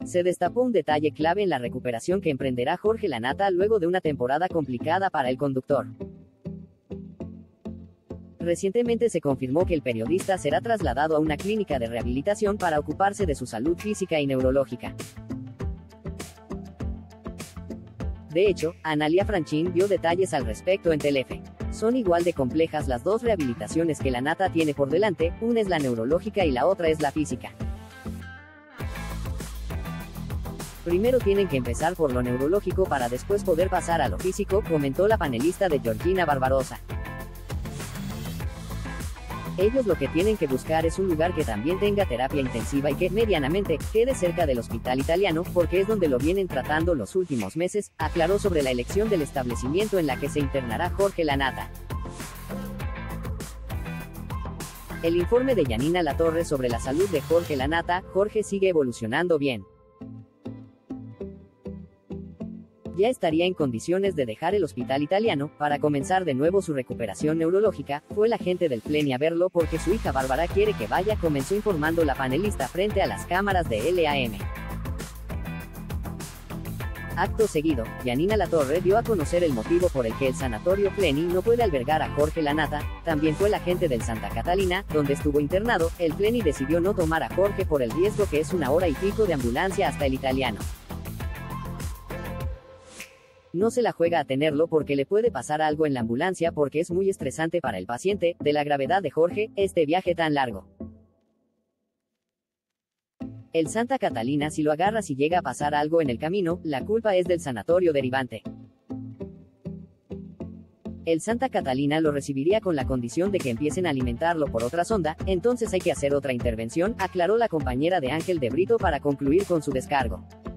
se destapó un detalle clave en la recuperación que emprenderá Jorge Lanata luego de una temporada complicada para el conductor. Recientemente se confirmó que el periodista será trasladado a una clínica de rehabilitación para ocuparse de su salud física y neurológica. De hecho, Analia Franchín dio detalles al respecto en Telefe. Son igual de complejas las dos rehabilitaciones que Lanata tiene por delante, una es la neurológica y la otra es la física. Primero tienen que empezar por lo neurológico para después poder pasar a lo físico, comentó la panelista de Georgina Barbarosa. Ellos lo que tienen que buscar es un lugar que también tenga terapia intensiva y que, medianamente, quede cerca del hospital italiano, porque es donde lo vienen tratando los últimos meses, aclaró sobre la elección del establecimiento en la que se internará Jorge Lanata. El informe de Yanina Latorre sobre la salud de Jorge Lanata. Jorge sigue evolucionando bien. Ya estaría en condiciones de dejar el hospital italiano, para comenzar de nuevo su recuperación neurológica. Fue la gente del Pleni a verlo porque su hija Bárbara quiere que vaya, comenzó informando la panelista frente a las cámaras de LAM. Acto seguido, Yanina Latorre dio a conocer el motivo por el que el sanatorio Pleni no puede albergar a Jorge Lanata. También fue la gente del Santa Catalina, donde estuvo internado. El Pleni decidió no tomar a Jorge por el riesgo que es 1 hora y pico de ambulancia hasta el italiano. No se la juega a tenerlo porque le puede pasar algo en la ambulancia porque es muy estresante para el paciente. De la gravedad de Jorge, este viaje tan largo. El Santa Catalina, si lo agarra si llega a pasar algo en el camino, la culpa es del sanatorio derivante. El Santa Catalina lo recibiría con la condición de que empiecen a alimentarlo por otra sonda, entonces hay que hacer otra intervención, aclaró la compañera de Ángel de Brito para concluir con su descargo.